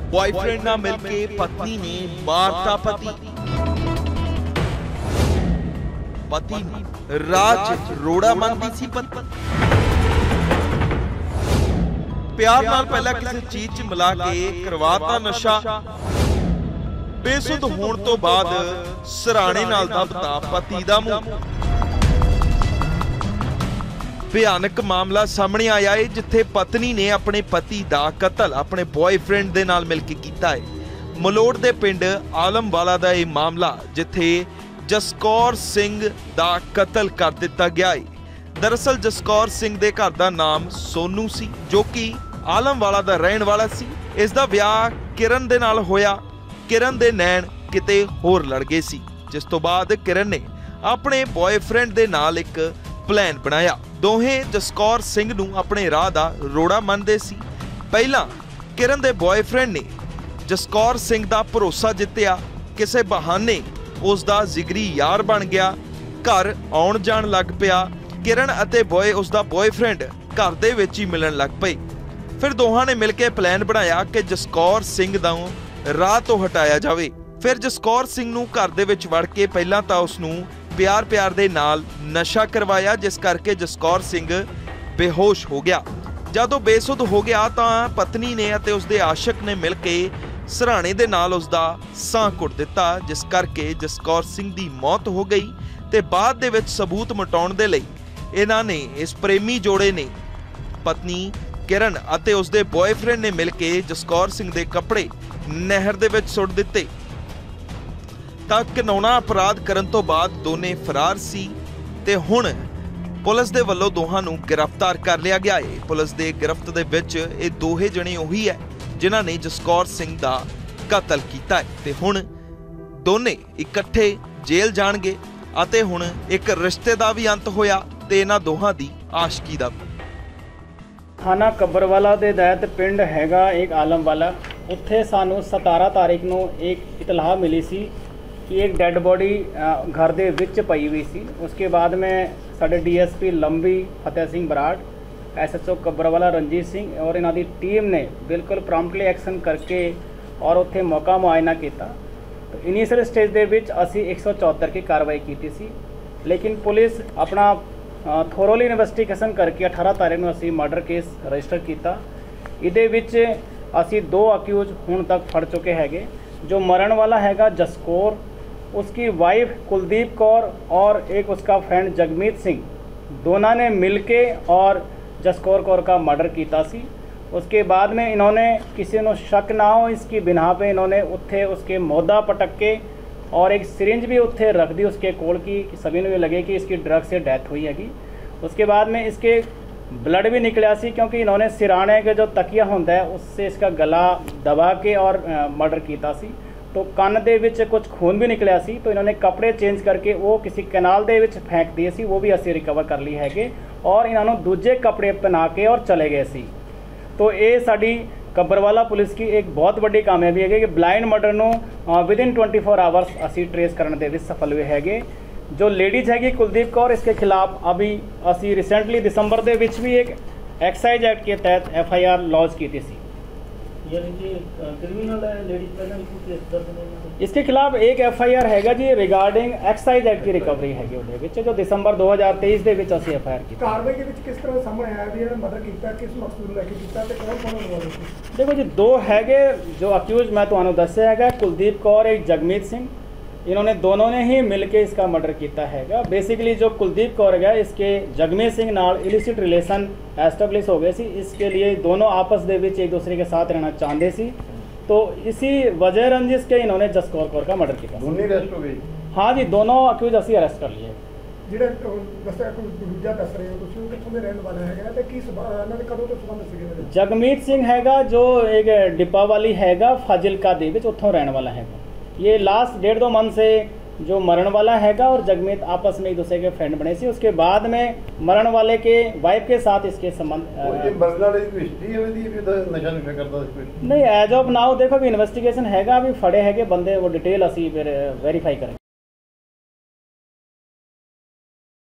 Boyfriend नाल मिलके पत्नी ने मारता पति। पति राज रोड़ा मनदी सी पत्नी। प्यार नाल पहला किसी चीज च मिला के करवाता नशा। बेसुध होने तो बाद सराणे नाल दबता पति दा मुंह। भयानक मामला सामने आया है जिथे पत्नी ने अपने पति दा कतल अपने बॉयफ्रेंड दे नाल मिलके कीता है। मलोड़ दे पिंड आलमवाला दा यह मामला जिथे जसकौर सिंह दा कतल कर दिता गया है। दरअसल जसकौर सिंह दे घर दा नाम सोनू सी जो कि आलमवाला दा रहन वाला सी। इस दा विआह किरण दे नाल होया। किरण दे नैन किते होर लड़ गए सी, जिस तो बाद किरण ने अपने बॉयफ्रेंड दे नाल एक प्लान बनाया। दोहें जसकौर सिंह नूं अपने राह दा रोड़ा मनदे सी। पहला किरण दे बॉयफ्रेंड ने जसकौर सिंह दा भरोसा जित्तिया। किसे बहाने उस दा जिगरी यार बन गया। घर आउण जाण लग पिया। किरण अते उस दा बॉयफ्रेंड घर दे विच ही मिलण लग पए। फिर दोहां ने मिलके प्लान बनाया कि जसकौर सिंह दा राह तो हटाया जावे। फिर जसकौर सिंह नूं घर दे विच वड़ के पहलां तां उस नूं प्यार प्यार दे नाल नशा करवाया, जिस करके जसकौर सिंह बेहोश हो गया। जदों बेसुध हो गया तां पत्नी ने अते उसदे आशिक ने मिल के सराणे दे नाल उसदा साह घुट दिता, जिस करके जसकौर सिंह दी मौत हो गई। ते बाद दे विच सबूत मिटाउण दे लई इन्हां ने इस प्रेमी जोड़े ने पत्नी किरण अते उसदे बॉयफ्रेंड ने मिल के जसकौर सिंह दे कपड़े नहर दे विच सुੱਟ दिते। ਤਾਂ ਘਿਨਾਉਣਾ अपराध ਕਰਨ ਤੋਂ ਬਾਅਦ ਦੋਨੇ ਫਰਾਰ ਸੀ ਤੇ ਹੁਣ ਪੁਲਿਸ ਦੇ ਵੱਲੋਂ ਦੋਹਾਂ ਨੂੰ ਗ੍ਰਿਫਤਾਰ ਕਰ ਲਿਆ ਗਿਆ ਹੈ। ਪੁਲਿਸ ਦੇ ਗ੍ਰਿਫਤ ਦੇ ਵਿੱਚ ਇਹ ਦੋਹੇ ਜਣੇ ਉਹੀ ਹੈ ਜਿਨ੍ਹਾਂ ਨੇ ਜਸਕੌਰ ਸਿੰਘ ਦਾ ਕਤਲ ਕੀਤਾ ਹੈ ਤੇ ਹੁਣ ਦੋਨੇ ਇਕੱਠੇ ਜੇਲ੍ਹ ਜਾਣਗੇ ਅਤੇ ਹੁਣ ਇੱਕ ਰਿਸ਼ਤੇ ਦਾ ਵੀ ਅੰਤ ਹੋਇਆ ਤੇ ਇਹਨਾਂ ਦੋਹਾਂ ਦੀ ਆਸ਼ਕੀ ਦਾ। थाना कब्बरवाला ਦੇ ਤਹਿਤ ਪਿੰਡ ਹੈਗਾ ਇੱਕ ਆਲਮਵਾਲਾ। ਉੱਥੇ ਸਾਨੂੰ 17 ਤਾਰੀਖ ਨੂੰ ਇੱਕ ਇਤਲਾਹ ਮਿਲੀ ਸੀ कि एक डेड बॉडी घर दे विच पई हुई सी। उसके बाद में साडे DSP लंबी फतेह सिंह बराड़, SHO कब्बरवाला रंजीत सिंह और इन्हां दी टीम ने बिल्कुल प्रॉम्प्टली एक्शन करके और उत्थे मौका मुआयना किया। तो इनीशियल स्टेज दे विच असी 174 की कार्रवाई की सी, लेकिन पुलिस अपना थोरोली इन्वेस्टिगेशन करके 18 तारीख में असी मर्डर केस रजिस्टर किया। इहदे विच असी 2 अक्यूज हुण तक फड़ चुके हैगे। जो मरण वाला हैगा जसकौर, उसकी वाइफ कुलदीप कौर और एक उसका फ्रेंड जगमीत सिंह, दोनों ने मिलके और जसकौर कौर का मर्डर किया सी। उसके बाद में इन्होंने किसी को शक ना हो इसकी बिना पे इन्होंने उत्थे उसके मोदा पटक के और एक सिरिंज भी उत्थे रख दी उसके कोल की, सभी ने लगे कि इसकी ड्रग से डेथ हुई हैगी। उसके बाद में इसके ब्लड भी निकलिया सी क्योंकि इन्होंने सिराने के जो तकिया होता है उससे इसका गला दबा के और मर्डर किया सी। तो ਕੰਨ ਦੇ ਵਿੱਚ कुछ खून भी निकलिया सी। तो इन्होंने कपड़े चेंज करके वो किसी कैनाल दे विच फेंक दिए सी, वो भी असी रिकवर कर ली हैगे और इन्होंने दूजे कपड़े पहना के और चले गए सी। तो ये साडी कब्बरवाला पुलिस की एक बहुत बड़ी कामयाबी है कि ब्लाइंड मर्डर नूं विदिन 24 आवर्स असी ट्रेस करने दे विच सफल हुए हैगे। जो लेडीज़ हैगी कुलदीप कौर, इसके खिलाफ अभी असी रिसेंटली दिसंबर दे विच भी एक एक्साइज एक्ट के तहत FIR लॉन्च की थी। इसके खिलाफ एक FIR हैगा जी रिगार्डिंग एक्साइज एक्ट की रिकवरी हैगी ਉਹਦੇ ਵਿੱਚ जो दिसंबर 2023 ਦੇ ਵਿੱਚ ਅਸੀਂ FIR ਕੀਤੀ। ਕਾਰਵਾਈ ਦੇ ਵਿੱਚ ਕਿਸ ਤਰ੍ਹਾਂ ਸਾਹਮਣੇ ਆਇਆ ਵੀ ਇਹਨੇ ਮਰਡਰ ਕੀਤਾ, ਕਿਸ ਮਕਸਦ ਨੂੰ ਲੈ ਕੇ ਕੀਤਾ ਤੇ ਕੌਣ ਇਨਵੋਲਵ ਸੀ? देखो जी, 2 हैगे जो अक्यूज मैं ਤੁਹਾਨੂੰ ਦੱਸਿਆ ਹੈਗਾ, कुलदीप कौर एक जगमीत सिंह। इन्होंने दोनों ने ही मिलके इसका मर्डर किया हैगा। बेसिकली जो कुलदीप कौर है इसके जगमीत सिंह नाल इलिसिट रिलेशन एस्टैब्लिश हो गए सी। इसके लिए दोनों आपस दे विच एक दूसरे के साथ रहना चाहते सी। तो इसी वजह रंजिश के इन्होंने जसकौर कौर का मर्डर किया। दोनों अरेस्ट हो गए? हाँ जी, दोनों अक्यूज असी अरेस्ट कर लिए। ਜਿਹੜਾ ਦੱਸਿਆ ਕੋਈ ਦੂਜਾ ਦੱਸ ਰਹੇ ਹੋ ਤੁਸੀਂ, ਕਿੱਥੋਂ ਦੇ ਰਹਿਣ ਵਾਲਾ ਹੈਗਾ ਤੇ ਕੀ ਇਹਨਾਂ ਦੇ ਕਦੋਂ ਤੋਂ ਸੰਬੰਧ ਸੀਗੇ? जगमीत सिंह हैगा जो एक डिब्बा वाली हैगा फाजिलका दे विच, उत्थों रहने वाला हैगा। ये लास्ट 1.5-2 मंथ से जो मरण वाला हैगा और जगमीत आपस में एक दूसरे के फ्रेंड बने सी। उसके बाद में मरण वाले के वाइफ के साथ इसके संबंध नहीं एज ऑफ नाउ देखो अभी इन्वेस्टिगेशन हैगा, अभी फड़े हैगे बंदे, वो डिटेल असी फिर वेरीफाई करेंगे।